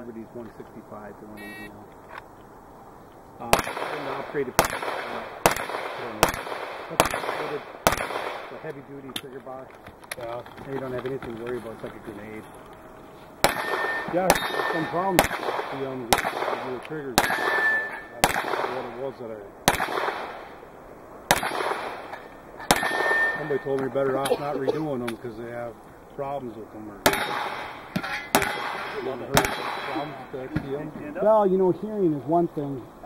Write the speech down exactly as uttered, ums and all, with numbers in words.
everybody's one sixty-five to one eighty now. Uh, and the upgraded, uh, the heavy duty trigger box. Yeah. And you don't have anything to worry about. It's like a grenade. Yeah, some problems. The um, the triggers. So I don't know what it was that I. Somebody told me better off not redoing them because they have problems with them. Or problems with the X D M. Well, you know, hearing is one thing.